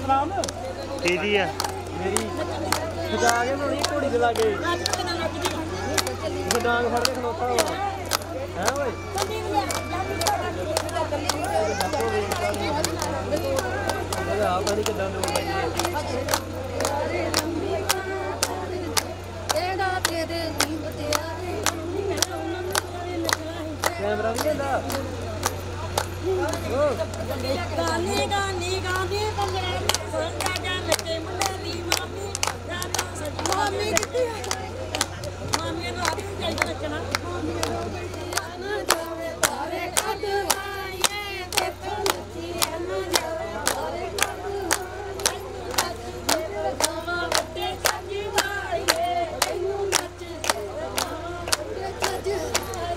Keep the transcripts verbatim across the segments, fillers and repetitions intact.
तेरी है मेरी खजा के बनानी घोड़ी दे लागे डांग फड़ के खलोता हुआ है भाई आप नहीं कितना लोग कैमरा नहीं है ना गाने गाने गाने पंगड़ा संगा जान के मुंडली मामी जाना सच मामी कितनी मामी ने आदि चल के रखना मामी ने ना जावे तारे कटवाए ते पंछी न जावे तारे कटवाए गावा बट्टे सजवाए तैनू नच बट्टे सजवाए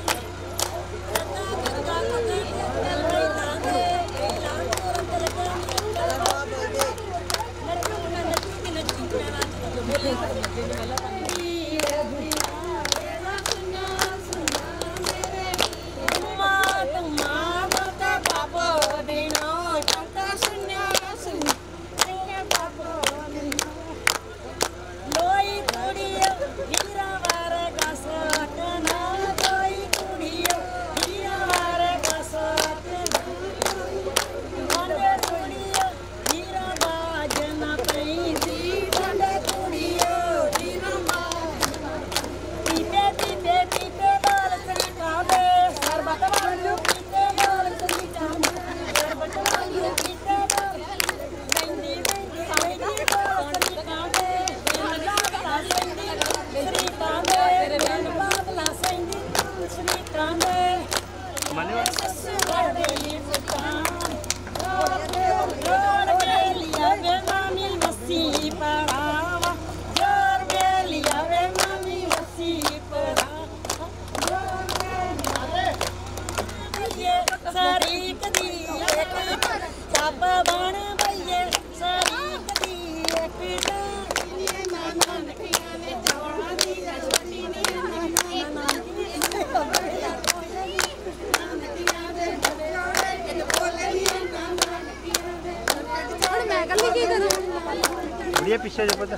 ये पीछे जो पता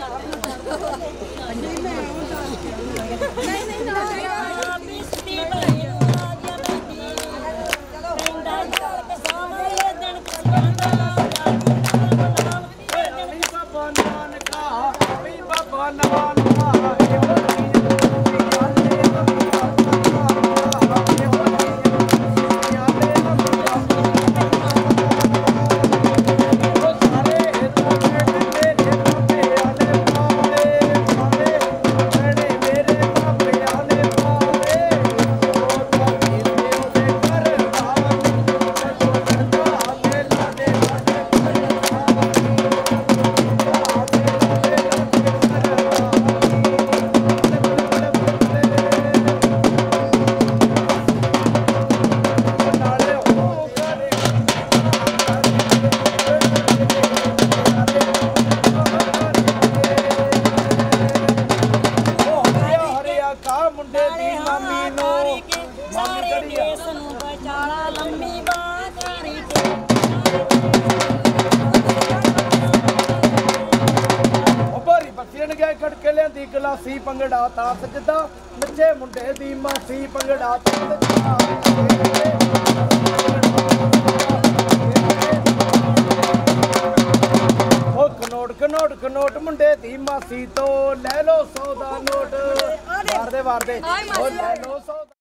ਗਲਾਸੀ ਪੰਗੜਾ ਤਾਂ ਸਜਦਾ ਨੱਚੇ ਮੁੰਡੇ ਦੀ ਮਾਸੀ ਪੰਗੜਾ ਤਾਂ ਸਜਦਾ ਉਹ ਕਨੋਟ ਕਨੋਟ ਕਨੋਟ ਮੁੰਡੇ ਦੀ ਮਾਸੀ ਤੋਂ ਲੈ ਲੋ ਸੌ ਦਾ ਨੋਟ ਵਾਰਦੇ ਵਾਰਦੇ ਉਹ ਲੈ ਲੋ ਸੌ